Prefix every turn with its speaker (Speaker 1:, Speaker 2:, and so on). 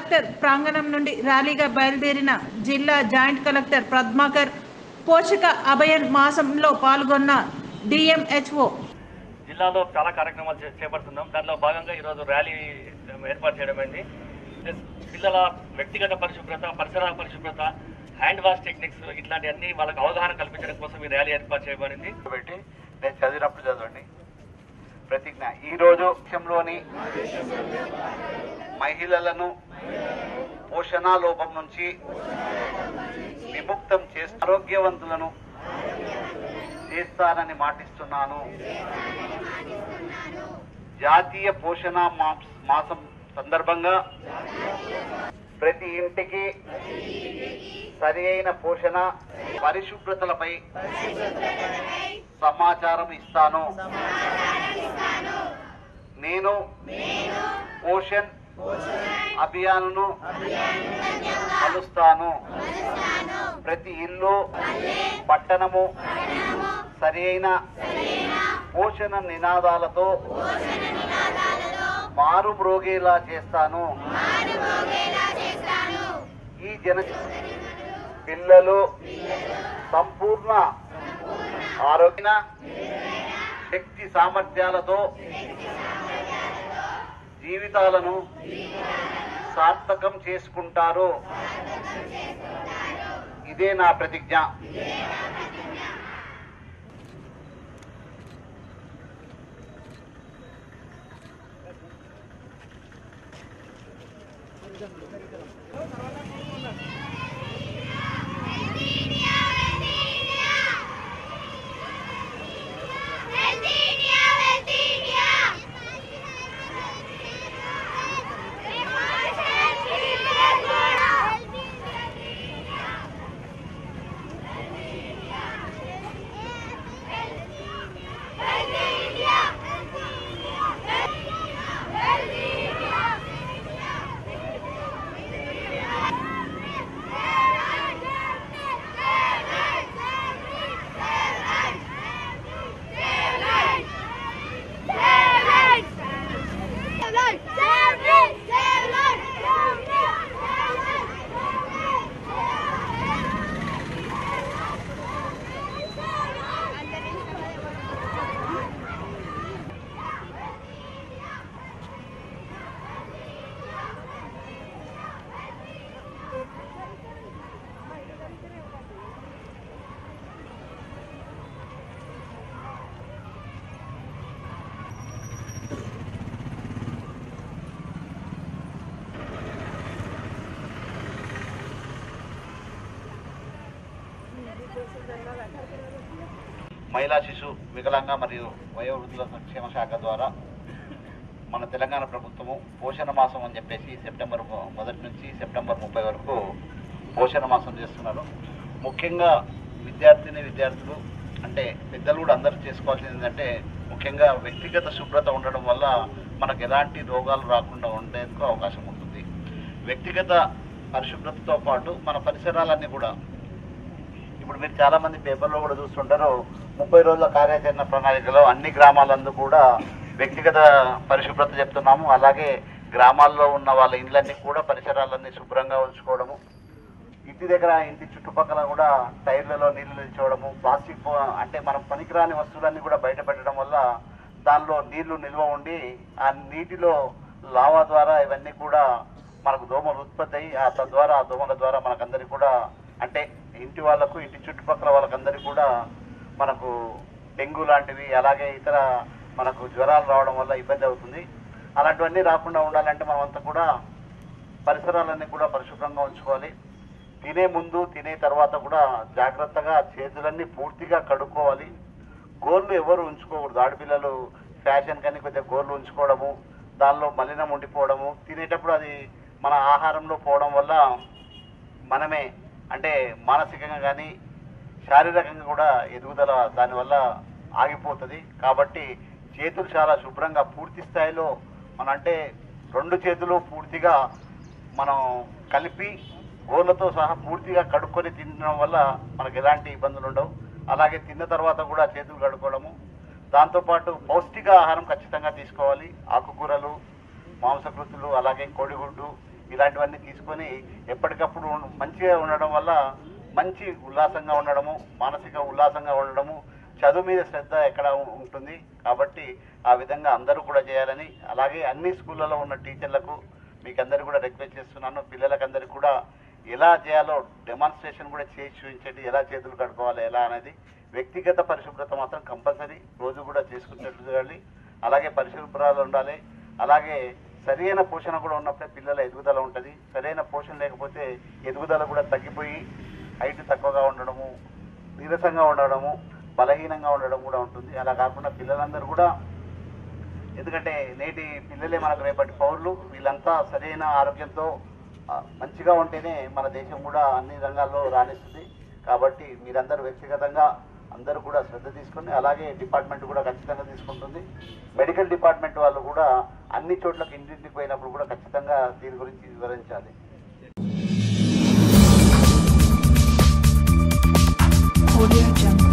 Speaker 1: Collector ప్రాంగణం నుండి ర్యాలీగా బయలుదేరిన జిల్లా జాయింట్ కలెక్టర్ పద్మాకర్ పోషక అభయన్ మాసంలో పాల్గొన్న డిఎంహెచ్ఓ
Speaker 2: జిల్లాలో చాలా కార్యక్రమాలు చేపడుతున్నాం. దానిలో భాగంగా ఈరోజు ర్యాలీ ఏర్పాటు చేయడమైంది. పిల్లల వ్యక్తిగత పరిశుభ్రత, పరిసర పరిశుభ్రత, హ్యాండ్ వాష్ టెక్నిక్స్ ఇట్లాంటివన్నీ వాళ్ళకి అవగాహన కల్పించడం కోసం ఈ ర్యాలీ ఏర్పాటు చేయబడింది.
Speaker 3: నేను చదివినప్పుడు చదవండి. ప్రతిజ్ఞ. ఈరోజు దేశంలోని మహిళలను పోషణ లోపం నుంచి విముక్తం చేసి ఆరోగ్యవంతులను చేస్తానని మాటిస్తున్నాను. జాతీయ పోషణ మాసం సందర్భంగా ప్రతి ఇంటికి సరి అయిన పోషణ పరిశుభ్రతలపై సమాచారం ఇస్తాను. నేను పోషణ్ అభియాన్ను కలుస్తాను. ప్రతి ఇల్లు, పట్టణము సరి అయిన పోషణ నినాదాలతో మారుమ్రోగేలా చేస్తాను. ఈ పిల్లలు సంపూర్ణ ఆరోగ్య శక్తి సామర్థ్యాలతో జీవితాలను సార్థకం చేసుకుంటారు. ఇదే నా ప్రతిజ్ఞ. మహిళా శిశు వికలాంగ మరియు వయోవృద్ధుల సంక్షేమ శాఖ ద్వారా మన తెలంగాణ ప్రభుత్వము పోషణ మాసం అని చెప్పేసి సెప్టెంబర్ 1 నుంచి సెప్టెంబర్ 30 వరకు పోషణ మాసం చేస్తున్నారు. ముఖ్యంగా విద్యార్థులు అంటే పెద్దలు కూడా అందరూ చేసుకోవాల్సింది ఏంటంటే ముఖ్యంగా వ్యక్తిగత శుభ్రత ఉండడం వల్ల మనకు ఎలాంటి రోగాలు రాకుండా ఉండేందుకు అవకాశం ఉంటుంది. వ్యక్తిగత పరిశుభ్రతతో పాటు మన పరిసరాలన్నీ కూడా ఇప్పుడు మీరు చాలా మంది పేపర్లో కూడా చూస్తుంటారు. 30 రోజుల కార్యాచరణ ప్రణాళికలో అన్ని గ్రామాలందు కూడా వ్యక్తిగత పరిశుభ్రత చెప్తున్నాము. అలాగే గ్రామాల్లో ఉన్న వాళ్ళ ఇండ్లన్నీ కూడా పరిసరాలన్నీ శుభ్రంగా ఉంచుకోవడము, ఇంటి దగ్గర ఇంటి చుట్టుపక్కల కూడా టైర్లలో నీళ్లు నిల్చోవడము, ప్లాస్టిక్ అంటే మనం పనికిరాని వస్తువులన్నీ కూడా బయట పెట్టడం వల్ల దానిలో నీళ్లు నిల్వ ఉండి ఆ నీటిలో లావా ద్వారా ఇవన్నీ కూడా మనకు దోమలు ఉత్పత్తి అయ్యి తద్వారా ఆ దోమల ద్వారా మనకందరికీ కూడా అంటే ఇంటి వాళ్ళకు ఇంటి చుట్టుపక్కల వాళ్ళకందరికీ కూడా మనకు డెంగ్యూ లాంటివి అలాగే ఇతర మనకు జ్వరాలు రావడం వల్ల ఇబ్బంది అవుతుంది. అలాంటివన్నీ రాకుండా ఉండాలంటే మనమంతా కూడా పరిసరాలన్నీ కూడా పరిశుభ్రంగా ఉంచుకోవాలి. తినే ముందు తినే తర్వాత కూడా జాగ్రత్తగా చేతులన్నీ పూర్తిగా కడుక్కోవాలి. గోర్లు ఎవరు ఉంచుకోకూడదు. ఆడపిల్లలు ఫ్యాషన్ కానీ కొద్దిగా గోర్లు ఉంచుకోవడము, దానిలో మలినం ఉండిపోవడము, తినేటప్పుడు అది మన ఆహారంలో పోవడం వల్ల మనమే అంటే మానసికంగా కానీ శారీరకంగా కూడా ఎదుగుదల దానివల్ల ఆగిపోతుంది. కాబట్టి చేతులు చాలా శుభ్రంగా పూర్తి స్థాయిలో మన అంటే 2 చేతులు పూర్తిగా మనం కలిపి గోళ్ళతో సహా పూర్తిగా కడుక్కొని తినడం వల్ల మనకు ఎలాంటి ఇబ్బందులు ఉండవు. అలాగే తిన్న తర్వాత కూడా చేతులు కడుక్కోవడము, దాంతోపాటు పౌష్టిక ఆహారం ఖచ్చితంగా తీసుకోవాలి. ఆకుకూరలు, మాంసకృతులు, అలాగే కోడిగుడ్డు ఇలాంటివన్నీ తీసుకొని ఎప్పటికప్పుడు మంచిగా ఉండడం వల్ల మంచి ఉల్లాసంగా ఉండడము, మానసిక ఉల్లాసంగా ఉండడము, చదువు మీద శ్రద్ధ ఎక్కడ ఉంటుంది. కాబట్టి ఆ విధంగా అందరూ కూడా చేయాలని, అలాగే అన్ని స్కూళ్ళలో ఉన్న టీచర్లకు మీకందరికీ కూడా రిక్వెస్ట్ చేస్తున్నాను. పిల్లలకందరికీ కూడా ఎలా చేయాలో డెమాన్స్ట్రేషన్ కూడా చేసి చూపించండి, ఎలా చేతులు కడుక్కోవాలి ఎలా అనేది. వ్యక్తిగత పరిశుభ్రత మాత్రం కంపల్సరీ రోజు కూడా చేసుకున్నట్లు చేయాలి. అలాగే పరిశుభ్రాలు ఉండాలి. అలాగే సరైన పోషణ కూడా ఉన్నప్పుడే పిల్లల ఎదుగుదల ఉంటుంది. సరైన పోషణ లేకపోతే ఎదుగుదల కూడా తగ్గిపోయి హైట్ తక్కువగా ఉండడము, నీరసంగా ఉండడము, బలహీనంగా ఉండడం కూడా ఉంటుంది. అలా కాకుండా పిల్లలందరూ కూడా, ఎందుకంటే నేటి పిల్లలే మనకు రేపటి పౌరులు, వీళ్ళంతా సరైన ఆరోగ్యంతో మంచిగా ఉంటేనే మన దేశం కూడా అన్ని రంగాల్లో రాణిస్తుంది. కాబట్టి మీరందరూ వ్యక్తిగతంగా అందరూ కూడా శ్రద్ధ తీసుకుని, అలాగే డిపార్ట్మెంట్ కూడా ఖచ్చితంగా తీసుకుంటుంది. మెడికల్ డిపార్ట్మెంట్ వాళ్ళు కూడా అన్ని చోట్లకి ఇంటింటికి పోయినప్పుడు కూడా ఖచ్చితంగా దీని గురించి వివరించాలి.
Speaker 4: Audio Jungle.